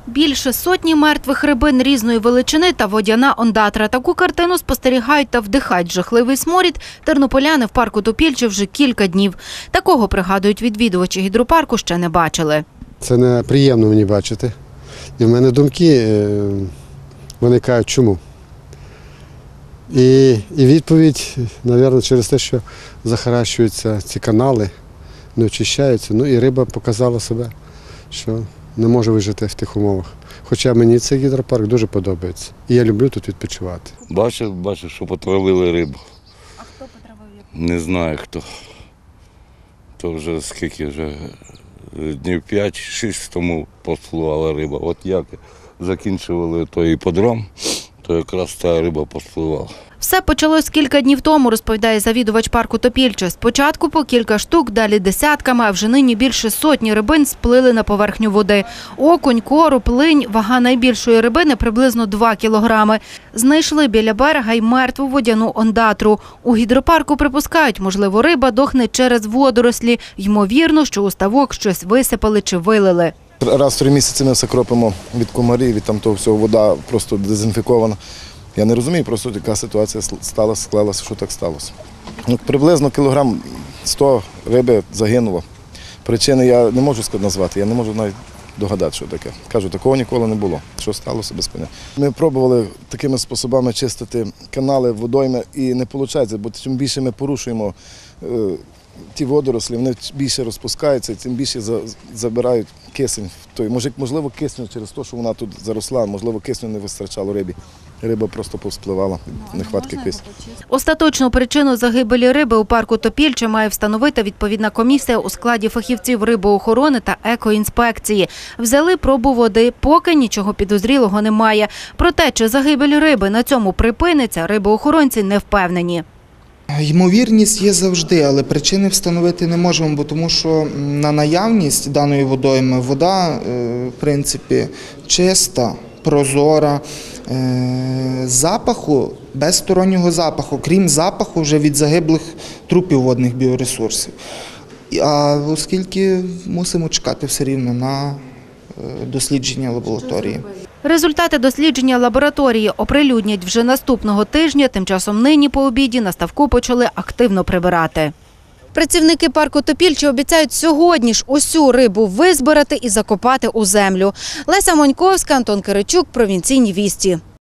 Більше сотні мертвих рибин різної величини та водяна ондатра. Таку картину спостерігають та вдихають жахливий сморід тернополяни в парку Топільче вже кілька днів. Такого, пригадують відвідувачі гідропарку, ще не бачили. Це неприємно мені бачити. І в мене думки виникають, чому. І відповідь, мабуть, через те, що захаращуються ці канали, не очищаються. Ну і риба показала себе, що не може вижити в тих умовах. Хоча мені цей гідропарк дуже подобається. І я люблю тут відпочивати. Бачив, що потравили рибу. А хто потравив? Не знаю хто. То вже скільки вже днів 5-6 тому поспливала риба. От як закінчували той іпподром, то якраз та риба поспливала. Все почалось кілька днів тому, розповідає завідувач парку Топільче. Спочатку по кілька штук, далі десятками, а вже нині більше сотні рибин сплили на поверхню води. Окунь, короб, линь, вага найбільшої рибини приблизно 2 кілограми. Знайшли біля берега й мертву водяну ондатру. У гідропарку припускають, можливо, риба дохне через водорослі. Ймовірно, що у ставок щось висипали чи вилили. Раз в 3 місяці ми все кропимо від комарів, від там того всього, вода просто дезінфікована. Я не розумію, просто яка ситуація склалася, що так сталося. Приблизно кілограм 100 риби загинуло. Причини я не можу назвати, я не можу навіть догадати, що таке. Кажу, такого ніколи не було. Що сталося, без поняття. Ми пробували такими способами чистити канали, водойми, і не виходить, бо тим більше ми порушуємо ті водорослі, вони більше розпускаються, тим більше забирають кисень. Можливо, кисню через те, що вона тут заросла, можливо, кисню не вистачало рибі. Риба просто повспливала від нехватки кисню. Остаточну причину загибелі риби у парку Топільче має встановити відповідна комісія у складі фахівців рибоохорони та екоінспекції. Взяли пробу води, поки нічого підозрілого немає. Про те, чи загибель риби на цьому припиниться, рибоохоронці не впевнені. Ймовірність є завжди, але причини встановити не можемо, бо тому що на наявність даної водойми вода, в принципі, чиста, прозора, запаху, без стороннього запаху, крім запаху вже від загиблих трупів водних біоресурсів. А оскільки мусимо чекати все рівно на дослідження лабораторії. Результати дослідження лабораторії оприлюднять вже наступного тижня. Тим часом нині по обіді на ставку почали активно прибирати. Працівники парку Топільче обіцяють сьогодні ж усю рибу визбирати і закопати у землю. Леся Моньковська, Антон Киричук, Провінційні вісті.